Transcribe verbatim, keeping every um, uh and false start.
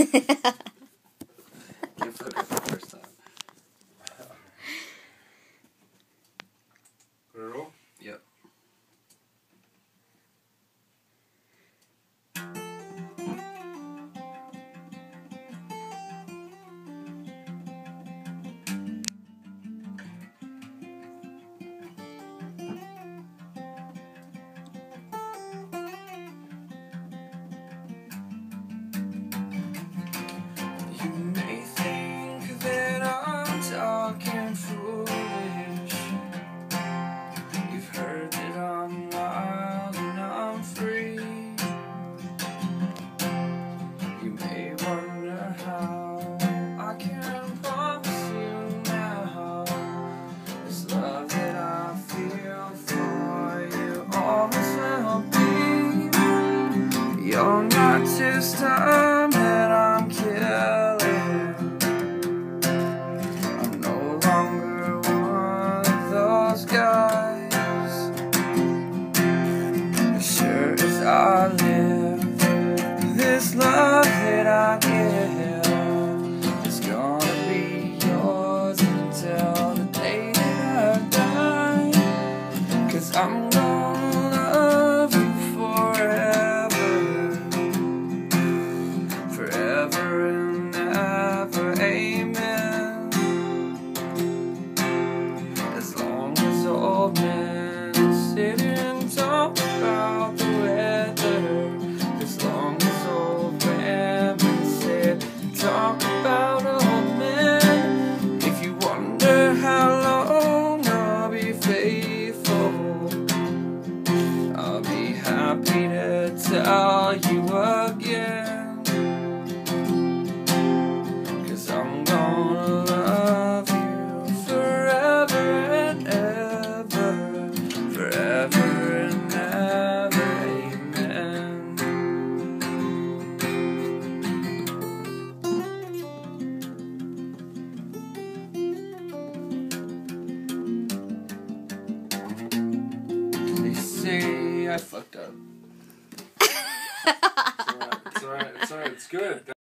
Can't fuck up the first time. Roll? Yep. You may think that I'm talking foolish. You've heard that I'm wild and I'm free. You may wonder how I can promise you now this love that I feel for you always will be. You're not just time that I'm killing. I'm no longer one of those guys. As sure as I live, this love that I give is gonna be yours until the day that I die. 'Cause I'm gonna love you forever, forever and ever, amen. As long as old men sit and talk about the weather, as long as old women sit and talk about old men. If you wonder how long I'll be faithful, I'll be happy to tell you again. 'Cause I'm gonna love you forever and ever, forever and ever, amen. They say I fucked up. It's alright, it's alright, it's alright, it's good.